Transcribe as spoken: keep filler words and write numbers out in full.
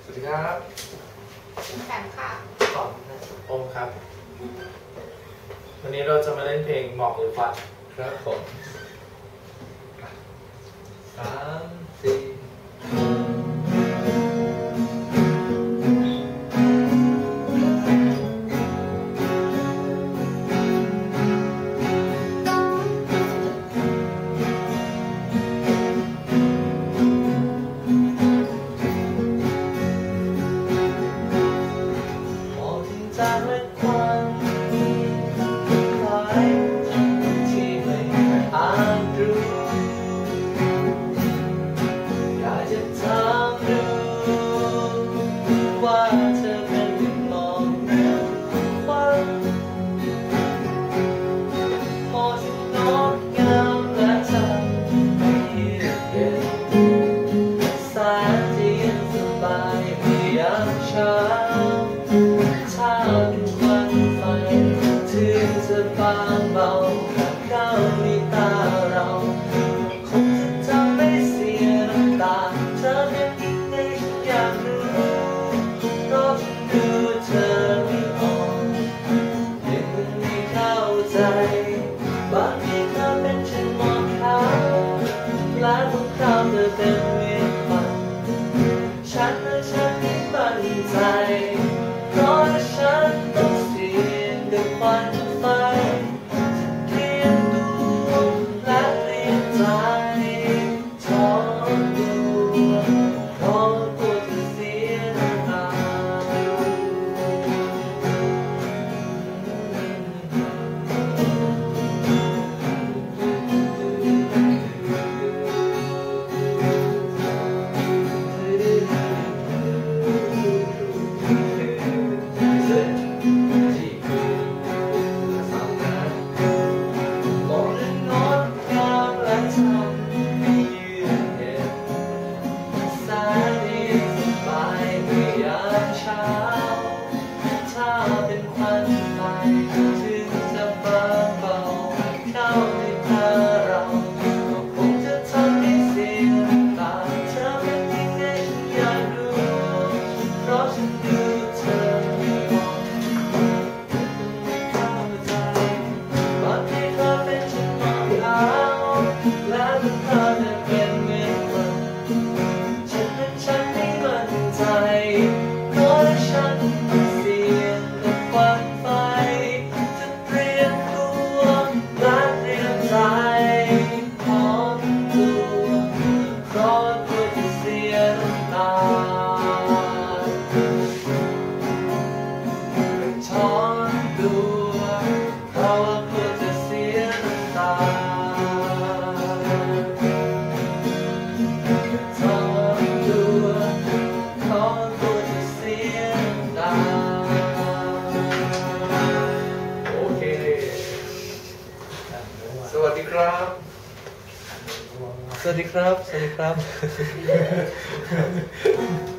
สวัสดีครับคุณแปมค่ะขอบอมครับวันนี้เราจะมาเล่นเพลงหมอกหรือควันครับผมสามสี่จากเล็กควันคล้ายที่ไม่อาจรู้อยากจะถามดูว่าเธอเป็นหนึ่งมองเรื่องควันมองที่งดงามและทำให้เยือกเย็นแสนที่เย็นสบายเมื่อยามเช้าถ้าเป็นควันไฟถึงจะบางเบาแต่เข้าในตาเราคงจะทำให้เสียน้ำตาเธอเป็นยิ่งได้ฉันอยากรู้เพราะฉันดูเธอไม่ออกยังไม่เข้าใจบางทีเธอเป็นฉันมองเขาและบางคราวเธอเป็นเหมือนควันฉันและฉันไม่มั่นใจเพราะฉันต้องเสี่ยงกับควันไฟเตรียมตัวและเตรียมใจถอนตัวเพราะกลัวจะเสียน้ำตาถ้าเป็นควันไฟถึงจะบางเบาเข้าในตาเราก็คงจะทำให้เสียน้ำตาเธอเป็นยังไงฉันอยากรู้เพราะฉันดูเธอไม่ออกไม่เข้าใจบางทีเธอเป็นฉันมองเขาและบางคราวเธอเป็นเหมือนควันฉันเป็นฉันไม่มั่นใจเพราะฉันต้องเสี่ยงกับควันไฟจะเตรียมตัวและเตรียมใจถอนตัวเพราะกลัวจะเสียน้ำตาถอนตัวเพราะกลัวจะเสียน้ำตาถอนตัวเพราะกลัวจะเสียน้ำตาโอเคสวัสดีครับสวัสดีครับสวัสดีครับ